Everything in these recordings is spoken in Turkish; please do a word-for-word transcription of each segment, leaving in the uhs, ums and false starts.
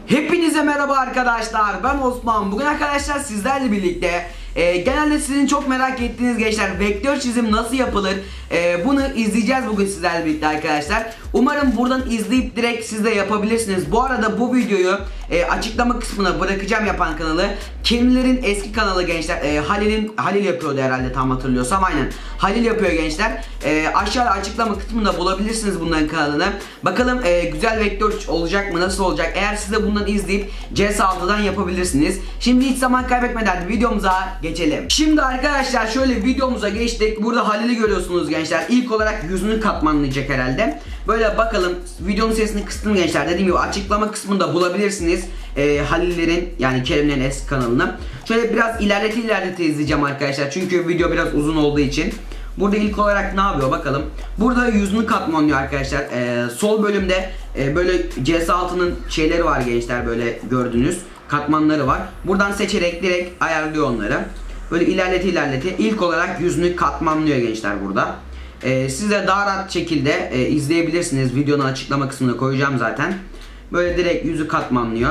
Hepinize merhaba arkadaşlar, ben Osman. Bugün arkadaşlar sizlerle birlikte e, genelde sizin çok merak ettiğiniz gençler vektör çizim nasıl yapılır, e, bunu izleyeceğiz bugün sizlerle birlikte arkadaşlar. Umarım buradan izleyip direkt siz de yapabilirsiniz. Bu arada bu videoyu e, açıklama kısmına bırakacağım, yapan kanalı Kerimlerin eski kanalı gençler. e, Halil'in Halil yapıyordu herhalde, tam hatırlıyorsam. Aynen, Halil yapıyor gençler. e, Aşağıda açıklama kısmında bulabilirsiniz bunların kanalını. Bakalım e, güzel vektör olacak mı, nasıl olacak? Eğer siz de bundan izleyip C S altıdan yapabilirsiniz. Şimdi hiç zaman kaybetmeden videomuza geçelim. Şimdi arkadaşlar şöyle videomuza geçtik. Burada Halil'i görüyorsunuz gençler. İlk olarak yüzünü katmanlayacak herhalde. Böyle bakalım, videonun sesini kıstım gençler. Dediğim gibi açıklama kısmında bulabilirsiniz e, Halil'lerin, yani Kerimlerin eski kanalını. Şöyle biraz ilerlete ilerlete izleyeceğim arkadaşlar. Çünkü video biraz uzun olduğu için. Burada ilk olarak ne yapıyor bakalım. Burada yüzünü katmanlıyor arkadaşlar. Ee, sol bölümde e, böyle C S altının şeyleri var gençler, böyle gördüğünüz katmanları var. Buradan seçerek direkt ayarlıyor onları. Böyle ilerlete ilerlete ilk olarak yüzünü katmanlıyor gençler burada. Ee, siz de daha rahat şekilde e, izleyebilirsiniz. Videonun açıklama kısmına koyacağım zaten. Böyle direkt yüzü katmanlıyor.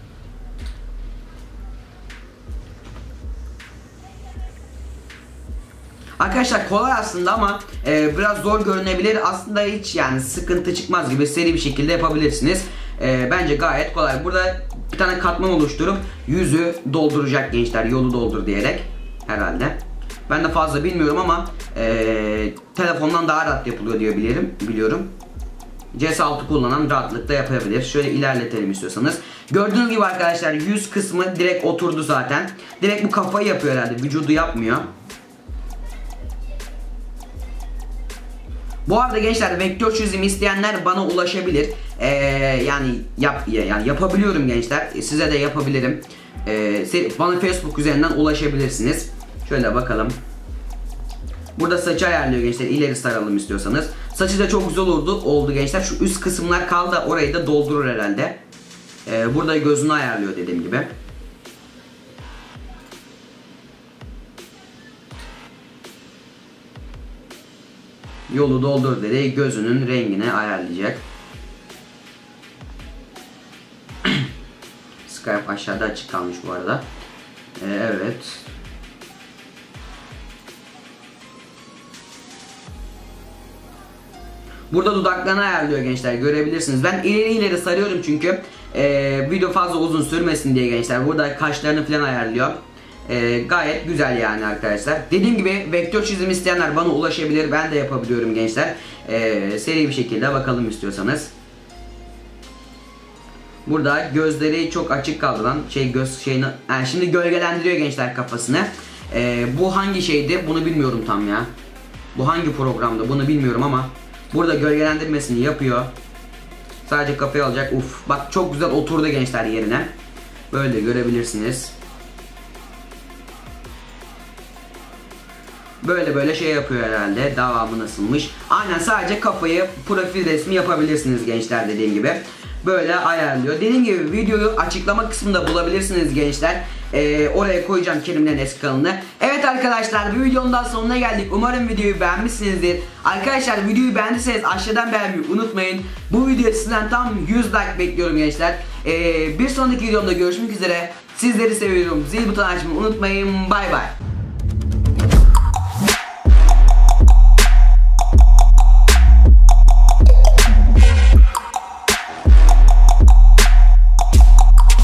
Arkadaşlar kolay aslında ama e, biraz zor görünebilir. Aslında hiç yani sıkıntı çıkmaz gibi seri bir şekilde yapabilirsiniz. E, bence gayet kolay. Burada bir tane katman oluşturup yüzü dolduracak gençler. Yolu doldur diyerek herhalde. Ben de fazla bilmiyorum ama e, telefondan daha rahat yapılıyor diye biliyorum. biliyorum. C S altı kullanan rahatlıkla yapabilir. Şöyle ilerletelim istiyorsanız. Gördüğünüz gibi arkadaşlar yüz kısmı direkt oturdu zaten. Direkt bu kafayı yapıyor herhalde. Vücudu yapmıyor. Bu arada gençler vektör çizim isteyenler bana ulaşabilir. Ee, yani yap yani yapabiliyorum gençler. Size de yapabilirim. Ee, bana Facebook üzerinden ulaşabilirsiniz. Şöyle bakalım. Burada saçı ayarlıyor gençler. İleri saralım istiyorsanız. Saçı da çok güzel oldu, oldu gençler. Şu üst kısımlar kaldı. Orayı da doldurur herhalde. Ee, burada gözünü ayarlıyor dediğim gibi. Yolu doldur dedi. Gözünün rengini ayarlayacak. Skype aşağıda açık kalmış bu arada. Ee, evet. Burada dudaklarını ayarlıyor gençler. Görebilirsiniz. Ben ileri ileri sarıyorum çünkü ee, video fazla uzun sürmesin diye gençler. Burada kaşlarını falan ayarlıyor. Ee, gayet güzel yani arkadaşlar. Dediğim gibi vektör çizim isteyenler bana ulaşabilir. Ben de yapabiliyorum gençler. Ee, seri bir şekilde bakalım istiyorsanız. Burada gözleri çok açık kaldı lan. Şey göz şeyini. Yani şimdi gölgelendiriyor gençler kafasını. Ee, bu hangi şeydi? Bunu bilmiyorum tam ya. Bu hangi programda? Bunu bilmiyorum ama burada gölgelendirmesini yapıyor. Sadece kafayı alacak. Uf. Bak çok güzel oturdu gençler yerine. Böyle görebilirsiniz. Böyle böyle şey yapıyor herhalde. Devamı nasılmış? Aynen, sadece kafayı profil resmi yapabilirsiniz gençler, dediğim gibi. Böyle ayarlıyor. Dediğim gibi videoyu açıklama kısmında bulabilirsiniz gençler. Ee, oraya koyacağım Kerimlerin eski kanalını. Evet arkadaşlar, bir videonun daha sonuna geldik. Umarım videoyu beğenmişsinizdir. Arkadaşlar videoyu beğendiyseniz aşağıdan beğenmeyi unutmayın. Bu videoya sizden tam yüz like bekliyorum gençler. Ee, bir sonraki videomda görüşmek üzere. Sizleri seviyorum. Zil butonu açmayı unutmayın. Bay bay.